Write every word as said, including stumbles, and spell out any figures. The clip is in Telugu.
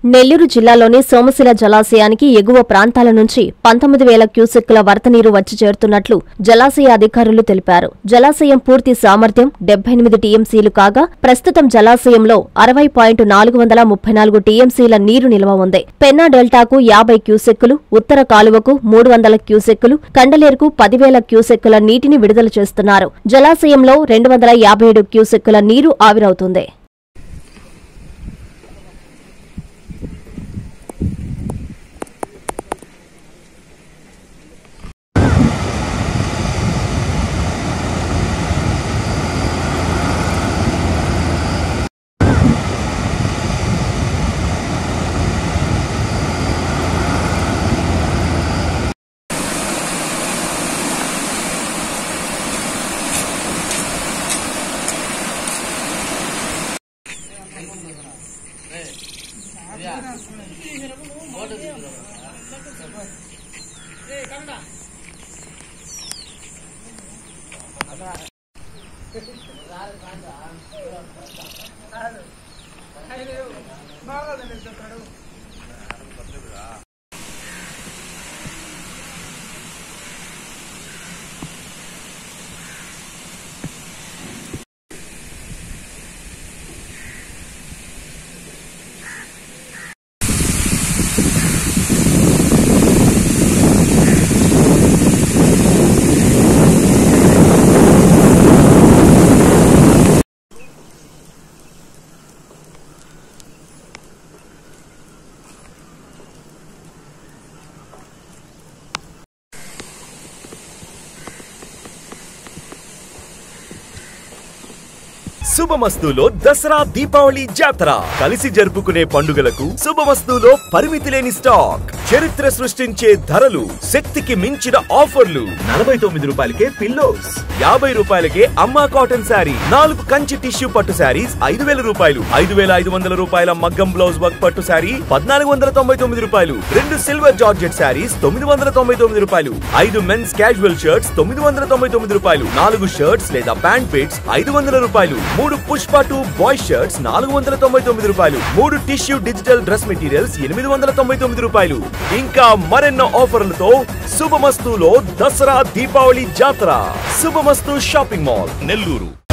నెల్లూరు జిల్లాలోని సోమశిల జలాశయానికి ఎగువ ప్రాంతాల నుంచి పంతొమ్మిది వేల క్యూసెక్కుల వరద నీరు వచ్చి చేరుతున్నట్లు జలాశయ అధికారులు తెలిపారు. జలాశయం పూర్తి సామర్థ్యం డెబ్బై ఎనిమిది టీఎంసీలు కాగా ప్రస్తుతం జలాశయంలో అరవై పాయింట్ నాలుగు వందల ముప్పై నాలుగు టీఎంసీల నీరు నిల్వ ఉంది. పెన్నా డెల్టాకు యాభై క్యూసెక్కులు, ఉత్తర కాలువకు మూడు వందల క్యూసెక్కులు, కండలేరుకు పదివేల క్యూసెక్కుల నీటిని విడుదల చేస్తున్నారు. జలాశయంలో రెండు వందల యాభై ఏడు క్యూసెక్కుల నీరు ఆవిరవుతుంది. శుభమస్తులో దసరా దీపావళి జాతర కలిసి జరుపుకునే పండుగలకు శుభమస్తులో పరిమితి లేని స్టాక్, చరిత్ర సృష్టించే ధరలు, శక్తికి మించిన ఆఫర్లు. నలభై తొమ్మిది రూపాయలకే పిల్లోస్, యాభై రూపాయలకే అమ్మా కాటన్ శారీ, నాలుగు కంచి టిష్యూ పట్టు శారీస్ ఐదు వేల రూపాయలు, ఐదు వేల ఐదు వందల రూపాయల మగ్గం బ్లౌజ్ వర్క్ పట్టు శారీ పద్నాలుగు వందల తొంభై తొమ్మిది రూపాయలు, రెండు సిల్వర్ జార్జెట్ శారీస్ తొమ్మిది వందల తొంభై తొమ్మిది రూపాయలు, ఐదు మెన్స్ క్యాజువల్ షర్ట్స్ తొమ్మిది వందల తొంభై తొమ్మిది రూపాయలు, నాలుగు షర్ట్స్ లేదా ప్యాంట్ పిట్స్ ఐదు వందల రూపాయలు, మూడు పుష్ప టూ బాయ్ షర్ట్స్ నాలుగు వందల తొంభై తొమ్మిది రూపాయలు, మూడు టిష్యూ డిజిటల్ డ్రెస్ మెటీరియల్స్ ఎనిమిది వందల తొంభై తొమ్మిది రూపాయలు. ఇంకా మరెన్నో ఆఫర్లతో శుభమస్తులో దసరా దీపావళి జాతర. శుభమస్తు షాపింగ్ మాల్, నెల్లూరు.